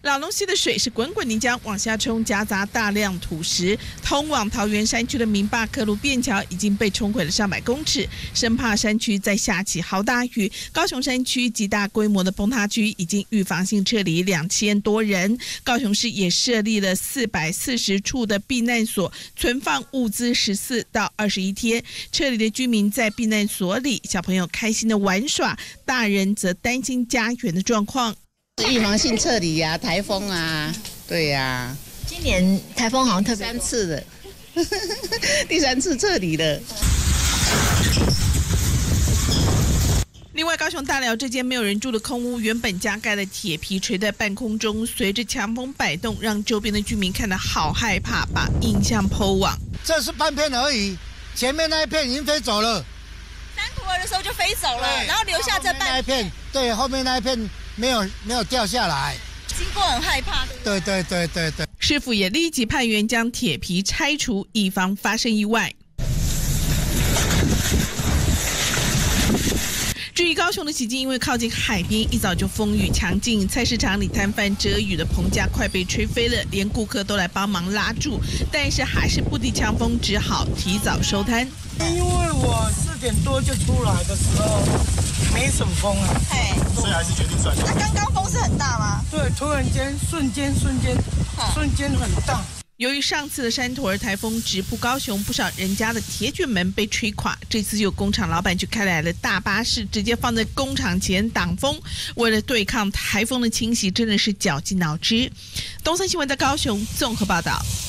老龙溪的水是滚滚泥浆往下冲，夹杂大量土石。通往桃园山区的明霸克路便桥已经被冲毁了上百公尺，生怕山区再下起豪大雨。高雄山区极大规模的崩塌区已经预防性撤离2000多人。高雄市也设立了440处的避难所，存放物资14到21天。撤离的居民在避难所里，小朋友开心的玩耍，大人则担心家园的状况。 预防性撤离啊，台风啊，对呀、啊。 今年台风好像特别 3次了，第3次撤离了。 另外，高雄大寮这间没有人住的空屋，原本加盖的铁皮垂在半空中，随着强风摆动，让周边的居民看得好害怕，把影像 PO 网。 这是半片而已，前面那一片已经飞走了。 山土儿的时候就飞走了，然后留下这那一片，对，后面那一片没有掉下来。 经过很害怕。 对。 师傅也立即派员将铁皮拆除，以防发生意外。至于高雄的喜金，因为靠近海边，一早就风雨强劲，菜市场里摊贩遮雨的棚架快被吹飞了，连顾客都来帮忙拉住，但是还是不敌强风，只好提早收摊。 因为我4点多就出来的时候没什么风啊， 所以还是决定算了。 那刚刚风是很大吗？ 对，突然间瞬间很大。 由于上次的山土儿台风直扑高雄，不少人家的铁卷门被吹垮。这次有工厂老板就开来了大巴士，直接放在工厂前挡风。为了对抗台风的侵袭，真的是绞尽脑汁。东森新闻在高雄综合报道。